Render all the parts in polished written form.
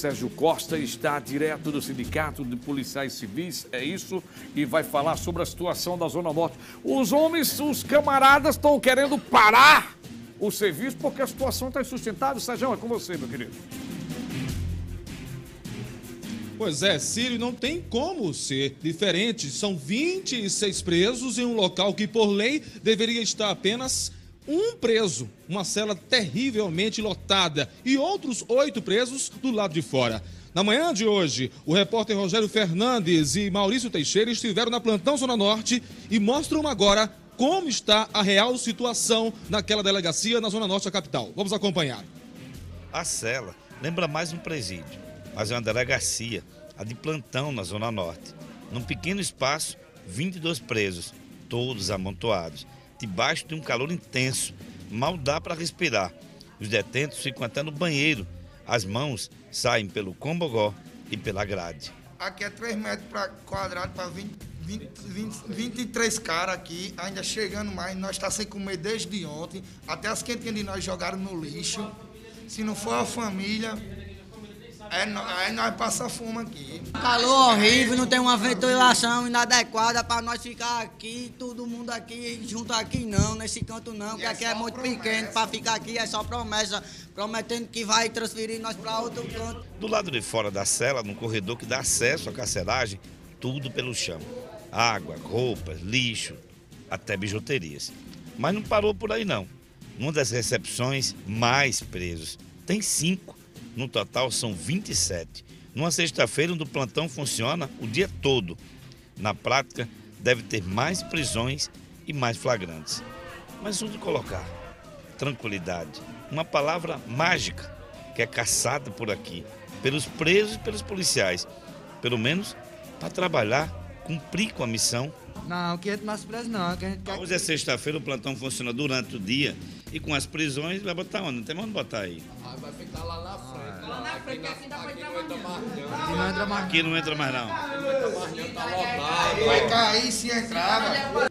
Sérgio Costa está direto do Sindicato de Policiais Civis, é isso, e vai falar sobre a situação da Zona Norte. Os homens, os camaradas estão querendo parar o serviço porque a situação está insustentável. Sérgio, é com você, meu querido. Pois é, Círio, não tem como ser diferente. São 26 presos em um local que, por lei, deveria estar apenas um preso. Uma cela terrivelmente lotada e outros 8 presos do lado de fora. Na manhã de hoje, o repórter Rogério Fernandes e Maurício Teixeira estiveram na Plantão Zona Norte e mostram agora como está a real situação naquela delegacia na Zona Norte da capital. Vamos acompanhar. A cela lembra mais um presídio, mas é uma delegacia, a de plantão na Zona Norte. Num pequeno espaço, 22 presos, todos amontoados, debaixo de um calor intenso. Mal dá para respirar. Os detentos ficam até no banheiro. As mãos saem pelo combogó e pela grade. Aqui é 3 metros quadrados para 23 caras aqui, ainda chegando mais. Nós estamos sem comer desde ontem, até as quentinhas de nós jogaram no lixo. Se não for a família, aí nós passamos fome aqui. Calor horrível, não tem uma ventilação inadequada para nós ficar aqui, todo mundo aqui, junto aqui não, nesse canto não, porque aqui é muito pequeno, para ficar aqui é só promessa, prometendo que vai transferir nós para outro canto. Do lado de fora da cela, no corredor que dá acesso à carceragem, tudo pelo chão. Água, roupas, lixo, até bijuterias. Mas não parou por aí não. Numa das recepções, mais presos. Tem 5. No total, são 27. Numa sexta-feira, onde o plantão funciona o dia todo. Na prática, deve ter mais prisões e mais flagrantes. Mas onde colocar? Tranquilidade. Uma palavra mágica que é caçada por aqui, pelos presos e pelos policiais. Pelo menos para trabalhar, cumprir com a missão. Não, que não é preso não. Que a gente quer... Hoje é sexta-feira, o plantão funciona durante o dia e com as prisões vai botar onde? Não tem mais onde botar aí. Vai ficar lá na frente. Lá na frente, aqui dá pra entrar mais não. Aqui não entra mais não. Tá lotado. Vai cair se entrar.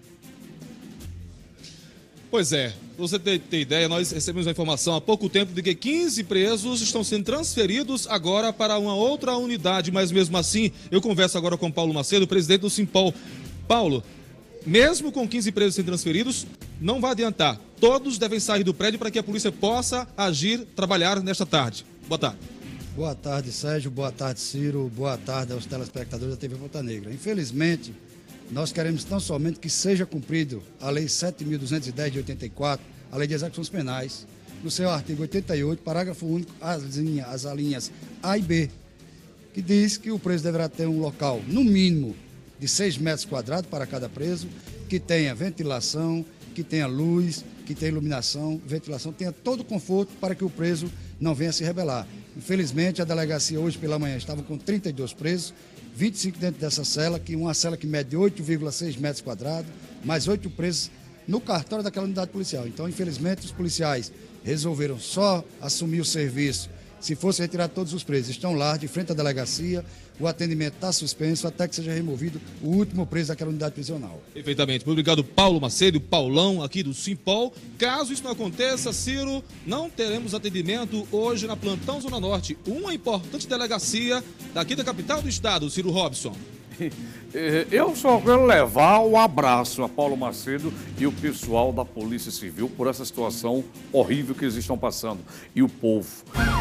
Pois é, pra você ter ideia, nós recebemos a informação há pouco tempo de que 15 presos estão sendo transferidos agora para uma outra unidade, mas mesmo assim, eu converso agora com Paulo Macedo, presidente do Simpol. Paulo, mesmo com 15 presos sendo transferidos, não vai adiantar. Todos devem sair do prédio para que a polícia possa agir, trabalhar nesta tarde. Boa tarde. Boa tarde, Sérgio. Boa tarde, Ciro. Boa tarde aos telespectadores da TV Ponta Negra. Infelizmente, nós queremos tão somente que seja cumprido a Lei 7.210 de 84, a Lei de Execuções Penais, no seu artigo 88, parágrafo único, as alíneas A e B, que diz que o preso deverá ter um local, no mínimo, de 6 metros quadrados para cada preso, que tenha ventilação, que tenha luz, que tenha iluminação, ventilação, tenha todo o conforto para que o preso não venha se rebelar. Infelizmente, a delegacia hoje pela manhã estava com 32 presos, 25 dentro dessa cela, uma cela que mede 8,6 metros quadrados, mais 8 presos no cartório daquela unidade policial. Então, infelizmente, os policiais resolveram só assumir o serviço se fosse retirar todos os presos. Estão lá, de frente à delegacia, o atendimento está suspenso até que seja removido o último preso daquela unidade prisional. Perfeitamente. Muito obrigado, Paulo Macedo, Paulão, aqui do Simpol. Caso isso não aconteça, Ciro, não teremos atendimento hoje na Plantão Zona Norte, uma importante delegacia daqui da capital do estado, Ciro Robson. Eu só quero levar um abraço a Paulo Macedo e o pessoal da Polícia Civil por essa situação horrível que eles estão passando. E o povo.